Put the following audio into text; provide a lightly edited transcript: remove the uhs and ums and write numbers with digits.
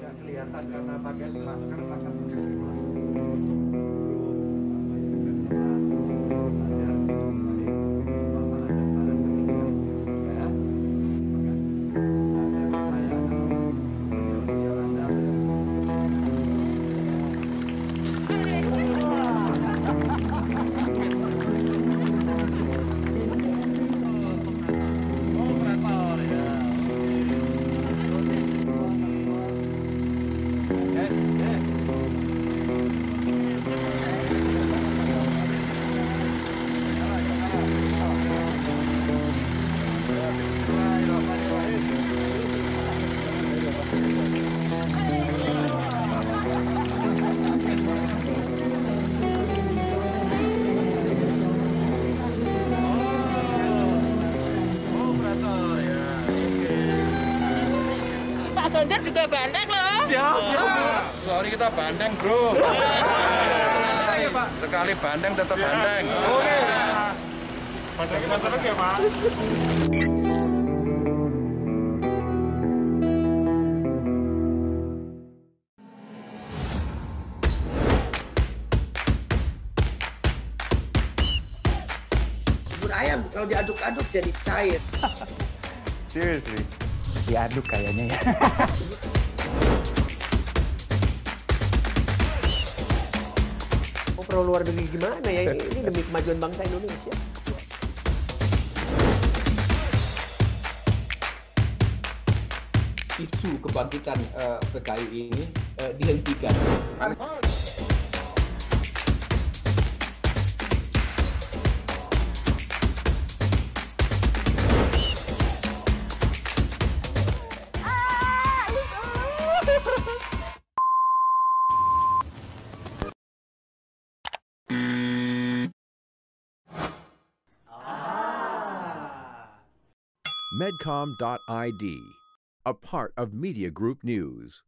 nggak kelihatan karena pakai masker takkan bersuara. Pak Ganjar juga bandeng loh. Siap. Sorry kita bandeng bro. Sekali bandeng tetap bandeng. Oke. Bandeng kita seneng ya Pak. Bubur ayam kalau diaduk-aduk jadi cair. Seriously? Diaduk kayaknya ya. Oh, perlu luar negeri gimana ya? Ini demi kemajuan bangsa Indonesia. Isu kebangkitan PKI ini dihentikan. Medcom.id, a part of Media Group News.